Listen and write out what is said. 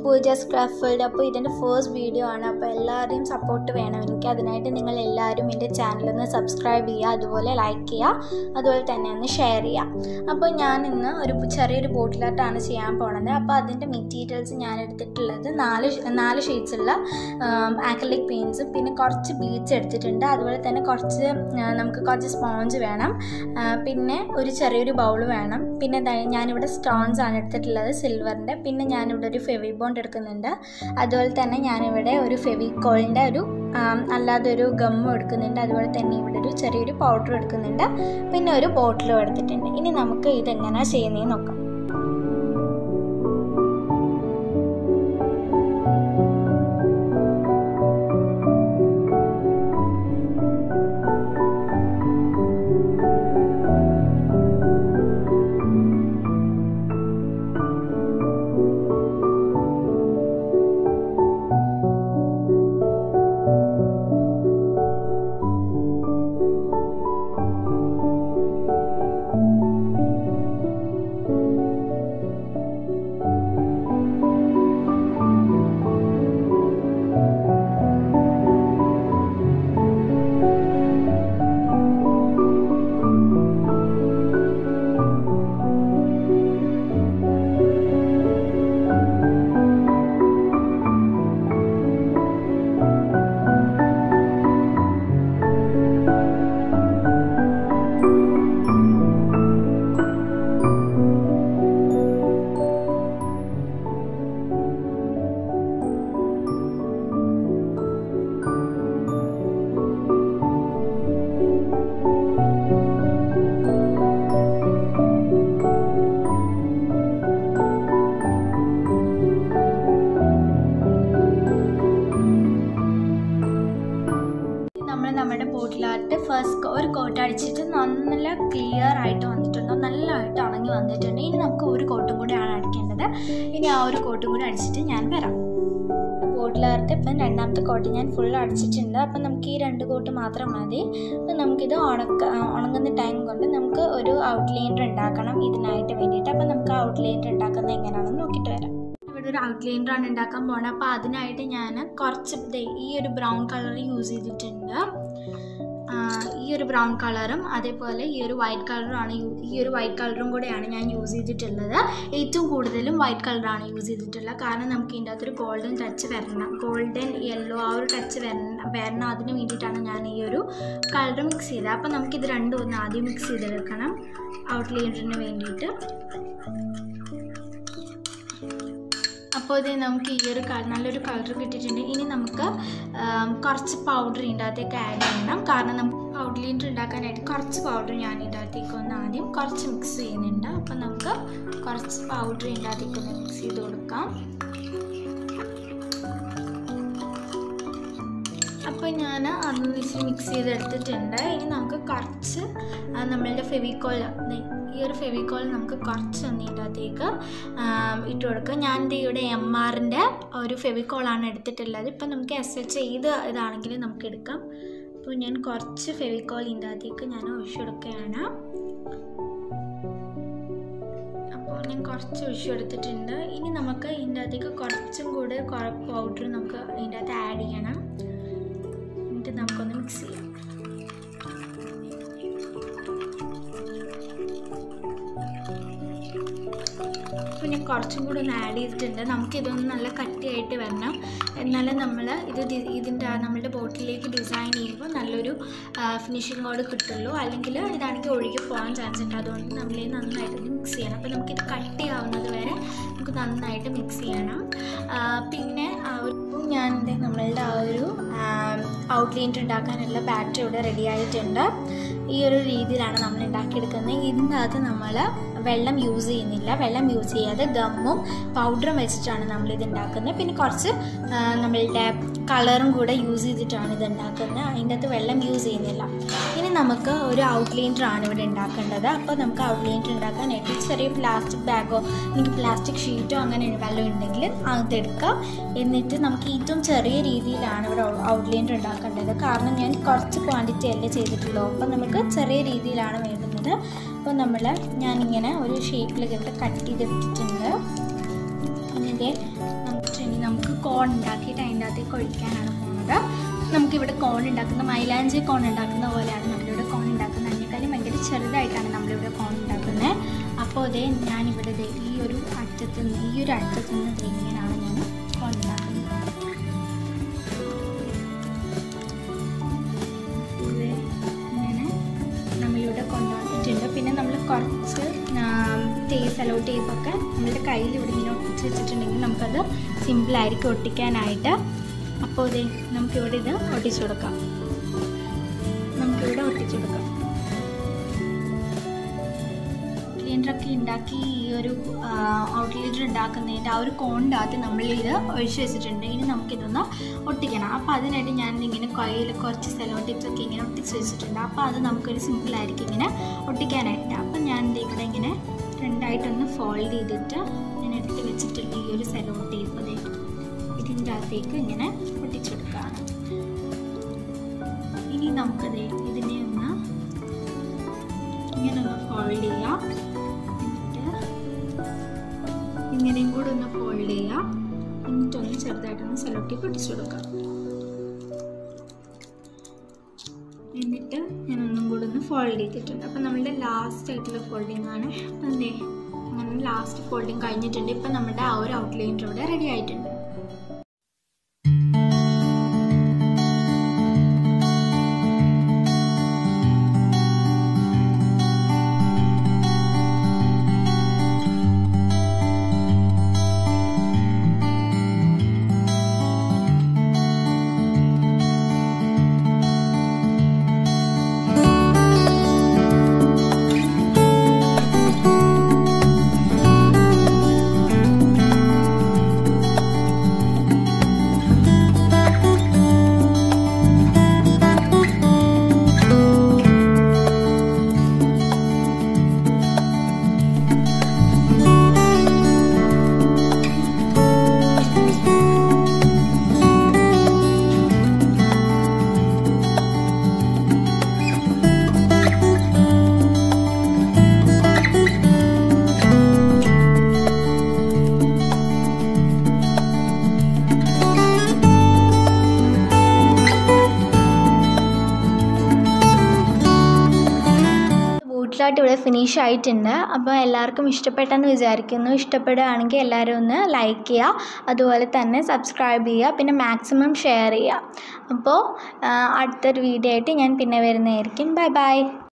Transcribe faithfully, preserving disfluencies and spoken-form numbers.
Pujas craft world. അപ്പോൾ ഇതിൻ്റെ first video ആണ്. അപ്പോൾ എല്ലാവരുടെയും സപ്പോർട്ട് വേണം എനിക്ക്. അതിനായിട്ട് നിങ്ങൾ എല്ലാവരും എൻ്റെ ചാനലൊന്ന് സബ്സ്ക്രൈബ് ചെയ്യുക, അതുപോലെ ലൈക്ക് ചെയ്യുക, അതുപോലെ തന്നെ ഒന്ന് ഷെയർ ചെയ്യുക. അപ്പോൾ ഞാൻ ഇന്ന് ഒരു ചെറിയൊരു ബോട്ടിലായിട്ടാണ് ചെയ്യാൻ പോണത്. അപ്പോൾ അതിൻ്റെ മെറ്റീരിയൽസ് ഞാൻ എടുത്തിട്ടുള്ളത് നാല് നാല് ഷെയ്ഡ്സുള്ള ആക്രിലിക് പെയിൻറ്റ്സും പിന്നെ കുറച്ച് ബീഡ്സ് എടുത്തിട്ടുണ്ട്. അതുപോലെ തന്നെ കുറച്ച് നമുക്ക് കുറച്ച് സ്പോഞ്ച് വേണം, പിന്നെ ഒരു ചെറിയൊരു ബൗൾ വേണം. പിന്നെ ഞാനിവിടെ സ്റ്റോൺസ് ആണ് എടുത്തിട്ടുള്ളത് സിൽവറിൻ്റെ. പിന്നെ ഞാനിവിടെ ഒരു ഫെവി ബോണ്ട് എടുക്കുന്നുണ്ട്. അതുപോലെ തന്നെ ഞാനിവിടെ ഒരു ഫെവിക്കോളിൻ്റെ ഒരു അല്ലാതെ ഒരു ഗമ്മും എടുക്കുന്നുണ്ട്. അതുപോലെ തന്നെ ഇവിടെ ഒരു ചെറിയൊരു പൗഡർ എടുക്കുന്നുണ്ട്. പിന്നെ ഒരു ബോട്ടിലും എടുത്തിട്ടുണ്ട്. ഇനി നമുക്ക് ഇതെങ്ങനെയാണ് ചെയ്യുന്നതെന്ന് നോക്കാം. നമ്മുടെ ബോട്ടിലായിട്ട് ഫസ്റ്റ് ഒരു കോട്ട് അടിച്ചിട്ട് നല്ല ക്ലിയർ ആയിട്ട് വന്നിട്ടുണ്ട്, നല്ലതായിട്ട് ഉണങ്ങി വന്നിട്ടുണ്ട്. ഇനി നമുക്ക് ഒരു കോട്ടും കൂടിയാണ് അടിക്കേണ്ടത്. ഇനി ആ ഒരു കോട്ടും കൂടി അടിച്ചിട്ട് ഞാൻ വരാം. ബോട്ടിലായിട്ട് ഇപ്പം രണ്ടാമത്തെ കോട്ട് ഞാൻ ഫുൾ അടിച്ചിട്ടുണ്ട്. അപ്പം നമുക്ക് ഈ രണ്ട് കോട്ട് മാത്രം മതി. അപ്പം നമുക്കിത് ഉണക്ക ഉണങ്ങുന്ന ടൈം കൊണ്ട് നമുക്ക് ഒരു ഔട്ട്ലൈനർ ഉണ്ടാക്കണം ഇതിനായിട്ട് വേണ്ടിയിട്ട്. അപ്പം നമുക്ക് ഔട്ട്ലൈനർ ഉണ്ടാക്കുന്നത് എങ്ങനെയാണെന്ന് നോക്കിയിട്ട് വരാം. ഇവിടെ ഒരു ഔട്ട്ലൈനറാണ് ഉണ്ടാക്കാൻ പോകുന്നത്. അപ്പോൾ അതിനായിട്ട് ഞാൻ കുറച്ച് ഈ ഒരു ബ്രൗൺ കളർ യൂസ് ചെയ്തിട്ടുണ്ട്. ഈ ഒരു ബ്രൗൺ കളറും അതേപോലെ ഈ ഒരു വൈറ്റ് കളറുമാണ് ഈ ഒരു വൈറ്റ് കളറും കൂടെയാണ് ഞാൻ യൂസ് ചെയ്തിട്ടുള്ളത്. ഏറ്റവും കൂടുതലും വൈറ്റ് കളറാണ് യൂസ് ചെയ്തിട്ടുള്ളത്. കാരണം നമുക്ക് ഇതിൻ്റെ അകത്തൊരു ഗോൾഡൻ ടച്ച് വരണം, ഗോൾഡൻ യെല്ലോ ആ ഒരു ടച്ച് വരണം വരണം അതിന് വേണ്ടിയിട്ടാണ് ഞാൻ ഈ ഒരു കളർ മിക്സ് ചെയ്തത്. അപ്പോൾ നമുക്കിത് രണ്ടും ഒന്ന് ആദ്യം മിക്സ് ചെയ്തെടുക്കണം ഔട്ട്ലൈനറിന് വേണ്ടിയിട്ട്. അപ്പോൾ ഇത് നമുക്ക് ഈ ഒരു നല്ലൊരു കളർ കിട്ടിയിട്ടുണ്ട്. ഇനി നമുക്ക് കുറച്ച് പൗഡർ ഇതിൻ്റെ അകത്തേക്ക് ആഡ് ചെയ്യണം. കാരണം നമുക്ക് ഔട്ട്ലൈനർ ഉണ്ടാക്കാനായിട്ട് കുറച്ച് പൗഡർ ഞാൻ ഇതിൻ്റെ അകത്തേക്ക് ഒന്ന് ആദ്യം കുറച്ച് മിക്സ് ചെയ്യുന്നുണ്ട്. അപ്പോൾ നമുക്ക് കുറച്ച് പൗഡർ ഇതിൻ്റെ അകത്തേക്ക് ഒന്ന് മിക്സ് ചെയ്ത് കൊടുക്കാം. അപ്പോൾ ഞാൻ അതൊന്ന് വെച്ച് മിക്സ് ചെയ്തെടുത്തിട്ടുണ്ട്. ഇനി നമുക്ക് കുറച്ച് നമ്മളുടെ ഫെവിക്കോൾ, ഈ ഒരു ഫെവിക്കോൾ നമുക്ക് കുറച്ച് ഒന്ന് ഇതിൻ്റെ അകത്തേക്ക് ഇട്ട് കൊടുക്കുക. ഞാൻ ഇവിടെ എം ആറിൻ്റെ ഒരു ഫെവിക്കോളാണ് എടുത്തിട്ടുള്ളത്. ഇപ്പം നമുക്ക് എസ് എച്ച് ചെയ്ത് ഇതാണെങ്കിലും നമുക്ക് എടുക്കാം. അപ്പോൾ ഞാൻ കുറച്ച് ഫെവിക്കോൾ ഇതിൻ്റെ അകത്തേക്ക് ഞാൻ ഒഴിച്ചു കൊടുക്കുകയാണ്. അപ്പോൾ ഞാൻ കുറച്ച് ഒഴിച്ചു കൊടുത്തിട്ടുണ്ട്. ഇനി നമുക്ക് ഇതിൻ്റെ അകത്തേക്ക് കുറച്ചും കൂടെ പൗഡർ നമുക്ക് ഇതിൻ്റെ അകത്ത് ആഡ് ചെയ്യണം. എന്നിട്ട് നമുക്കൊന്ന് മിക്സ് ചെയ്യാം. അപ്പോൾ ഞാൻ കുറച്ചും കൂടെ ഒന്ന് ആഡ് ചെയ്തിട്ടുണ്ട്. നമുക്കിതൊന്ന് നല്ല കട്ടിയായിട്ട് വരണം, എന്നാലും നമ്മൾ ഇത് ഇതിൻ്റെ നമ്മളുടെ ബോട്ടിലേക്ക് ഡിസൈൻ ചെയ്യുമ്പോൾ നല്ലൊരു ഫിനിഷിങ്ങോട് കിട്ടുള്ളൂ. അല്ലെങ്കിൽ ഇതാണെങ്കിൽ ഒഴുകി പോകാൻ ചാൻസ് ഉണ്ട്. അതുകൊണ്ട് നമ്മൾ നന്നായിട്ടൊന്ന് മിക്സ് ചെയ്യണം. അപ്പോൾ നമുക്കിത് കട്ടിയാവുന്നത് വരെ നമുക്ക് നന്നായിട്ട് മിക്സ് ചെയ്യണം. പിന്നെ ഞാൻ നമ്മളുടെ ആ ഒരു ഔട്ട്ലൈനർ ഉണ്ടാക്കാനുള്ള ബാറ്ററി ഇവിടെ റെഡി ആയിട്ടുണ്ട്. ഈ ഒരു രീതിയിലാണ് നമ്മൾ ഉണ്ടാക്കിയെടുക്കുന്നത്. ഇതിൻ്റെ അകത്ത് നമ്മൾ വെള്ളം യൂസ് ചെയ്യുന്നില്ല. വെള്ളം യൂസ് ചെയ്യാതെ ഗമ്മും പൗഡറും വെച്ചിട്ടാണ് നമ്മളിത് ഉണ്ടാക്കുന്നത്. പിന്നെ കുറച്ച് നമ്മളുടെ കളറും കൂടെ യൂസ് ചെയ്തിട്ടാണ് ഇത് ഉണ്ടാക്കുന്നത്. അതിൻ്റെ അകത്ത് വെള്ളം യൂസ് ചെയ്യുന്നില്ല. ഇനി നമുക്ക് ഒരു ഔട്ട്ലൈനറാണ് ഇവിടെ ഉണ്ടാക്കേണ്ടത്. അപ്പോൾ നമുക്ക് ഔട്ട്ലൈനർ ഉണ്ടാക്കാനായിട്ട് ചെറിയ പ്ലാസ്റ്റിക് ബാഗോ അല്ലെങ്കിൽ പ്ലാസ്റ്റിക് ഷീറ്റോ അങ്ങനെ വെള്ളം ഉണ്ടെങ്കിൽ അതെടുക്കാം. എന്നിട്ട് നമുക്ക് ഏറ്റവും ചെറിയ രീതിയിലാണ് ഇവിടെ ഔട്ട്ലൈനർ ഉണ്ടാക്കേണ്ടത്. കാരണം ഞാൻ കുറച്ച് ക്വാണ്ടിറ്റി അല്ലേ ചെയ്തിട്ടുള്ളൂ. അപ്പോൾ നമുക്ക് ചെറിയ രീതിയിലാണ് വേണ്ടുന്നത്. അപ്പോൾ നമ്മൾ ഞാനിങ്ങനെ ഒരു ഷേപ്പിൽ ഇവിടെ കട്ട് ചെയ്തെടുത്തിട്ടുണ്ട്. പിന്നെ നമുക്ക് നമുക്ക് കോൺ ഉണ്ടാക്കിയിട്ട് അതിൻ്റെ അകത്തേക്ക് ഒഴിക്കാനാണ് പോകുന്നത്. നമുക്കിവിടെ കോൺ ഉണ്ടാക്കുന്ന മൈലാഞ്ചി കോൺ ഉണ്ടാക്കുന്ന പോലെയാണ് നമ്മളിവിടെ കോൺ ഉണ്ടാക്കുന്നത്. അതിനേക്കാളും ഭയങ്കര ചെറുതായിട്ടാണ് നമ്മളിവിടെ കോൺ ഉണ്ടാക്കുന്നത്. അപ്പോൾ അതേ ഞാനിവിടെ ഈ ഒരു അറ്റത്ത് നിന്ന് ഈ ഒരു അറ്റത്ത് നിന്ന് ഇങ്ങനെയാണ് ഞാൻ കോൺ ഉണ്ടാക്കുന്നത്. ഇങ്ങനെ നമ്മളിവിടെ കൊണ്ടുവന്നിട്ടുണ്ട്. പിന്നെ നമ്മൾ കുറച്ച് ടേപ്പ് സെലോ ടേപ്പൊക്കെ നമ്മളുടെ കയ്യിൽ ഇവിടെ ഇങ്ങനെ ഒട്ടിച്ച് വെച്ചിട്ടുണ്ടെങ്കിൽ നമുക്കത് സിമ്പിളായിരിക്കും ഒട്ടിക്കാനായിട്ട്. അപ്പോൾ ഇതേ നമുക്കിവിടെ ഇത് ഒട്ടിച്ചു കൊടുക്കാം. നമുക്കിവിടെ ഒട്ടിച്ചു കൊടുക്കാം. ഔട്ട്ലൈനറൊക്കെ ഉണ്ടാക്കി ഈ ഒരു ഔട്ട്ലൈനർ ഉണ്ടാക്കുന്നതിൻ്റെ ആ ഒരു കോണിൻ്റെ അകത്ത് നമ്മളിത് ഒഴിച്ച് വെച്ചിട്ടുണ്ട്. ഇനി നമുക്കിതൊന്ന് ഒട്ടിക്കണം. അപ്പോൾ അതിനായിട്ട് ഞാൻ ഇങ്ങനെ കയ്യിൽ കുറച്ച് സെലോ ടിപ്സൊക്കെ ഇങ്ങനെ ഒട്ടിച്ച് വെച്ചിട്ടുണ്ട്. അപ്പോൾ അത് നമുക്കൊരു സിമ്പിളായിരിക്കും ഇങ്ങനെ ഒട്ടിക്കാനായിട്ട്. അപ്പം ഞാൻ ഇവിടെ ഇങ്ങനെ രണ്ടായിട്ടൊന്ന് ഫോൾഡ് ചെയ്തിട്ട് ഞാൻ എടുത്ത് വെച്ചിട്ടുള്ള ഈ ഒരു സെലോ ടേപ്പ് ഇതിൻ്റെ അകത്തേക്ക് ഇങ്ങനെ ഒട്ടിച്ചെടുക്കുകയാണ്. ഇനി നമുക്കത് ഇതിനെ ഒന്ന് ഇങ്ങനെ ഒന്ന് ഫോൾഡ് ചെയ്യാം. എന്നിട്ട് ഇങ്ങനെയും കൂടെ ഒന്ന് ഫോൾഡ് ചെയ്യാം. എന്നിട്ടൊന്ന് ചെറുതായിട്ടൊന്ന് സെലോ ടേപ്പ് ഒട്ടിച്ചു കൊടുക്കാം. എന്നിട്ട് ഞാൻ ഒന്നും കൂടെ ഒന്ന് ഫോൾഡ് ചെയ്തിട്ടുണ്ട്. അപ്പം നമ്മളുടെ ലാസ്റ്റ് ആയിട്ടുള്ള ഫോൾഡിങ് ആണ്. അപ്പം എന്തേ അങ്ങനെ ലാസ്റ്റ് ഫോൾഡിങ് കഴിഞ്ഞിട്ടുണ്ട്. ഇപ്പം നമ്മുടെ ആ ഒരു ഔട്ട്ലൈനർ ഇവിടെ റെഡി ആയിട്ടുണ്ട്. ബോട്ടിലായിട്ട് ഇവിടെ ഫിനിഷ് ആയിട്ടുണ്ട്. അപ്പോൾ എല്ലാവർക്കും ഇഷ്ടപ്പെട്ടെന്ന് വിചാരിക്കുന്നു. ഇഷ്ടപ്പെടുകയാണെങ്കിൽ എല്ലാവരും ഒന്ന് ലൈക്ക് ചെയ്യുക, അതുപോലെ തന്നെ സബ്സ്ക്രൈബ് ചെയ്യുക, പിന്നെ മാക്സിമം ഷെയർ ചെയ്യുക. അപ്പോൾ അടുത്തൊരു വീഡിയോ ആയിട്ട് ഞാൻ പിന്നെ വരുന്നതായിരിക്കും. Bye by.